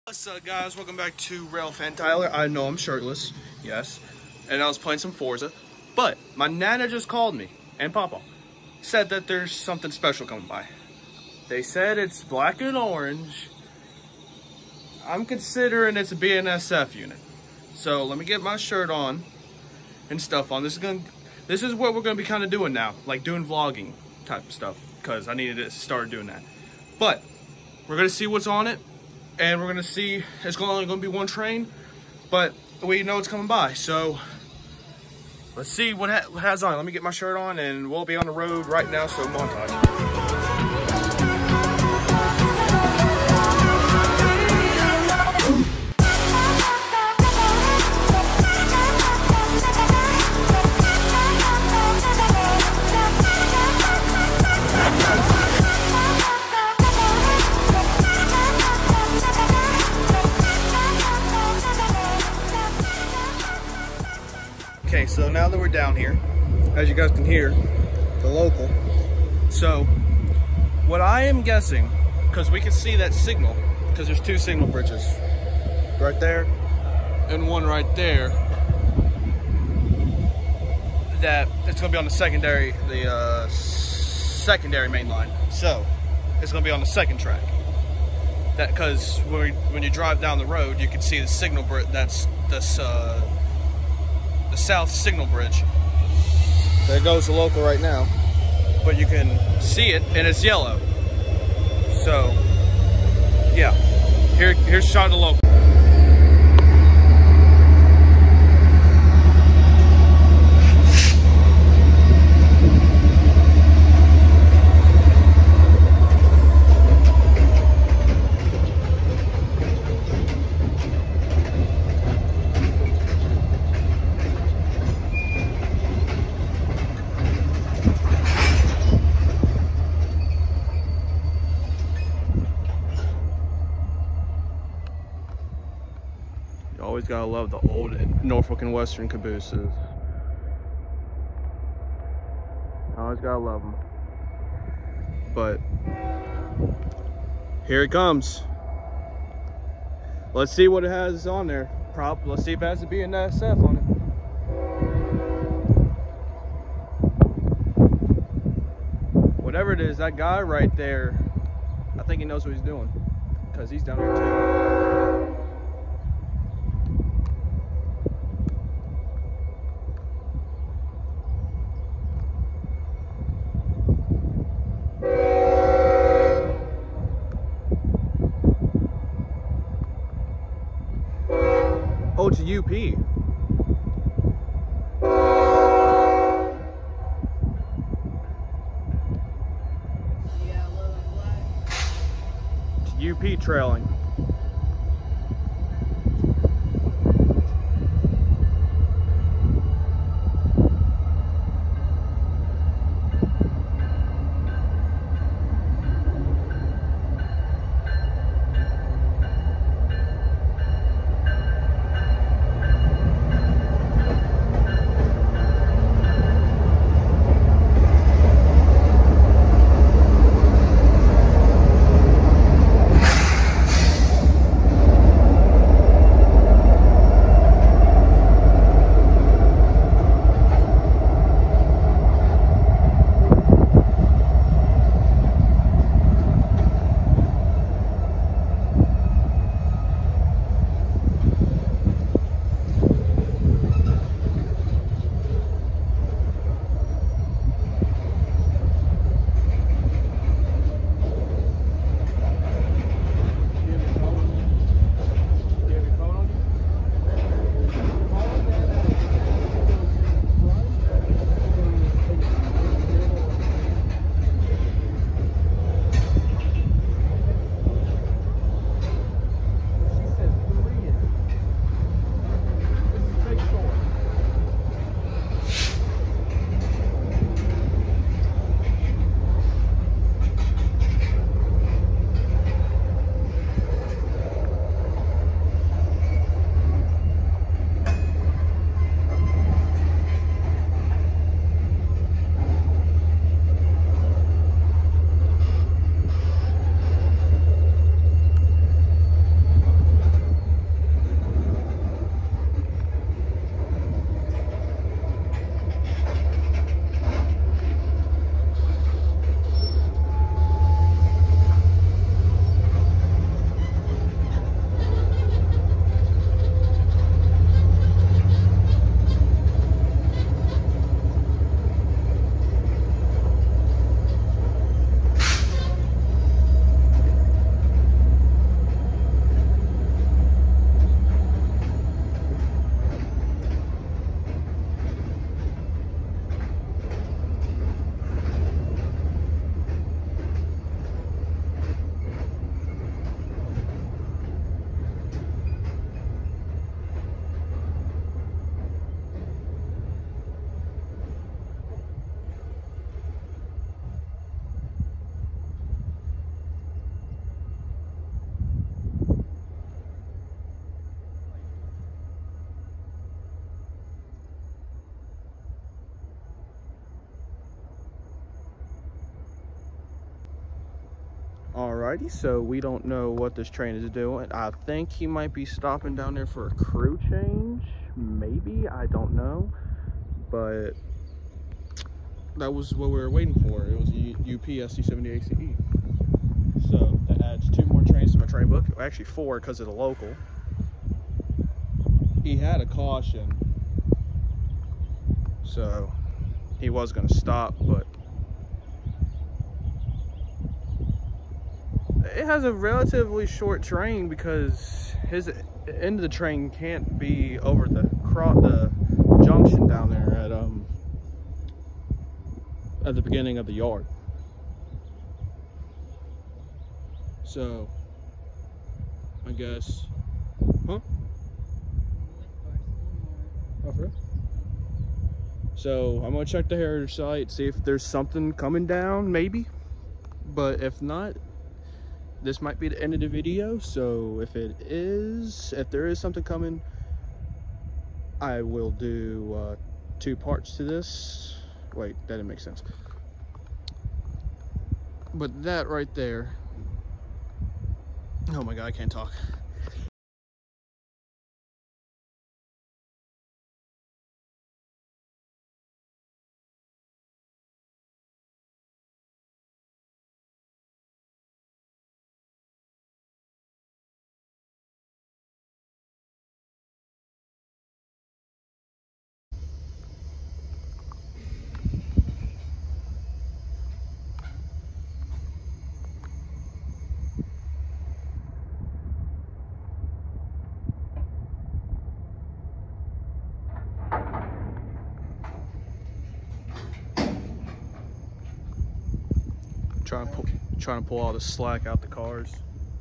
What's up, guys? Welcome back to Railfan Tyler. I know I'm shirtless, yes, and I was playing some Forza, but my Nana just called me, and Papa said that there's something special coming by. They said it's black and orange. I'm considering it's a BNSF unit. So let me get my shirt on and stuff on. This is what we're gonna be kind of doing now, like doing vlogging type stuff, because I needed to start doing that. But we're gonna see what's on it. And we're gonna see, it's only gonna be one train, but we know it's coming by. So let's see what has on. Let me get my shirt on and we'll be on the road right now, so montage. Okay, so now that we're down here, as you guys can hear, the local. So, what I am guessing, because we can see that signal, because there's two signal bridges, right there, and one right there, that it's gonna be on the secondary main line. So, it's gonna be on the second track. That, because when you drive down the road, you can see the signal bridge. That's this. The south signal bridge. There goes the local right now, but you can see it and it's yellow. So yeah, here's a shot of the local. Always gotta love the old Norfolk and Western cabooses. Always gotta love them. But here it comes. Let's see what it has on there. Let's see if it has a BNSF on it. Whatever it is, that guy right there, I think he knows what he's doing, because he's down here too. Oh, it's a UP. It's UP trailing. Alrighty, so we don't know what this train is doing. I think he might be stopping down there for a crew change. Maybe, I don't know. But that was what we were waiting for. It was a UP SC70 ACE. So that adds 2 more trains to my train book. Well, actually 4 because of the local. He had a caution, so he was going to stop, but it has a relatively short train because his end of the train can't be over the junction down there at the beginning of the yard. So I guess, huh? Oh, for real? So I'm gonna check the heritage site, see if there's something coming down, maybe. But if not, this might be the end of the video. So if there is something coming, I will do 2 parts to this. Wait, that didn't make sense. But that right there, oh my god, I can't talk. Trying to pull all the slack out the cars.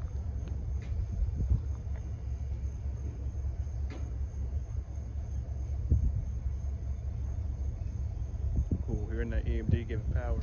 Cool, hearing that EMD giving power.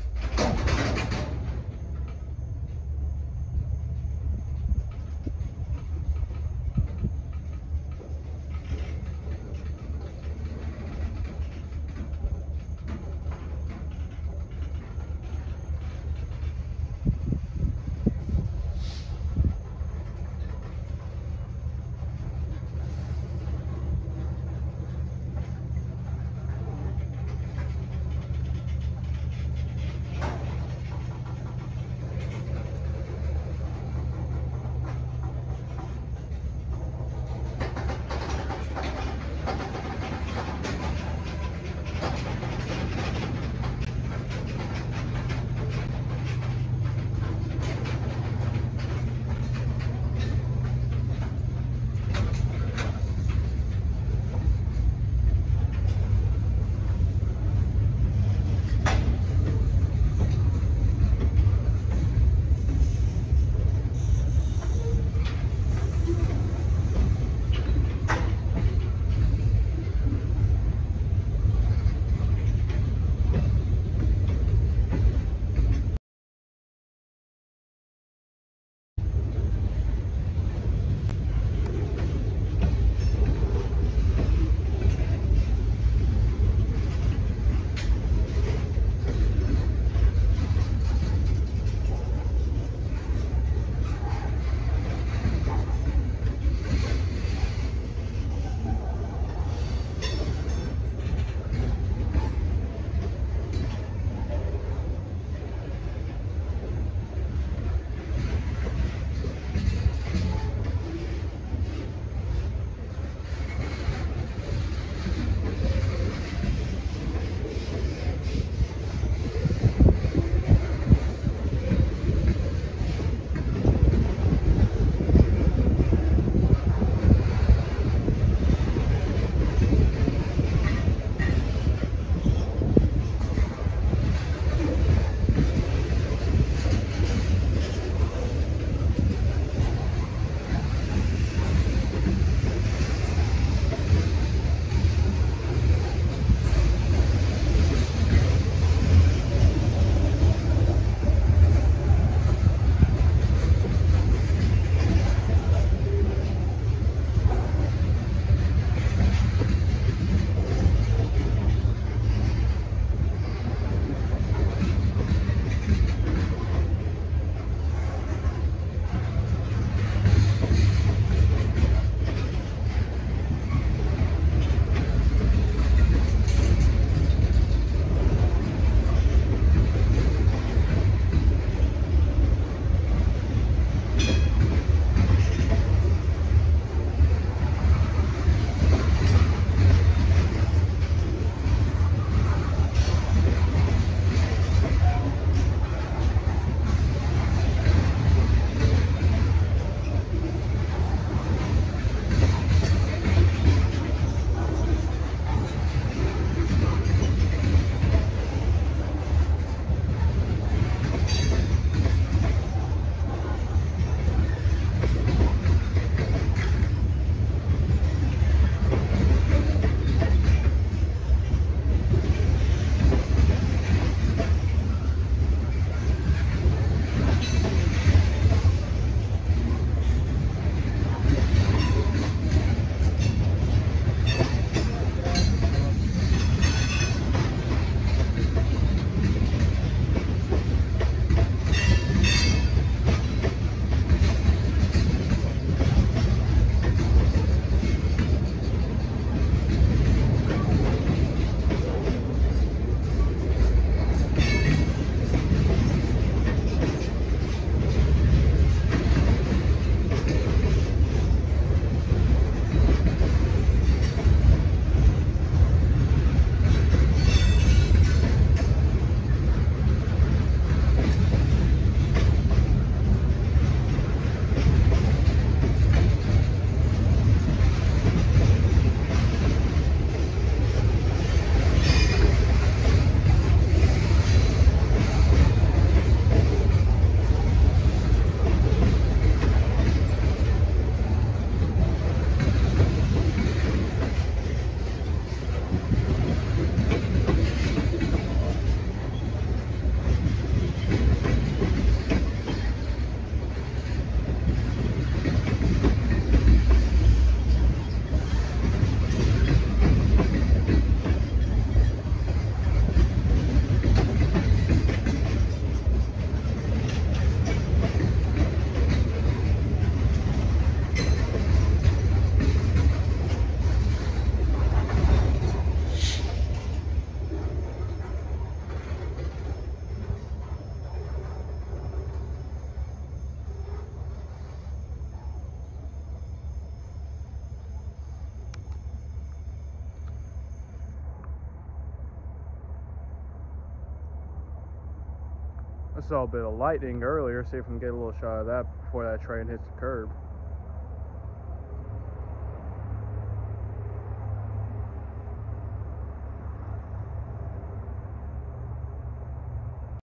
saw a bit of lightning earlier. See if we can get a little shot of that before that train hits the curb.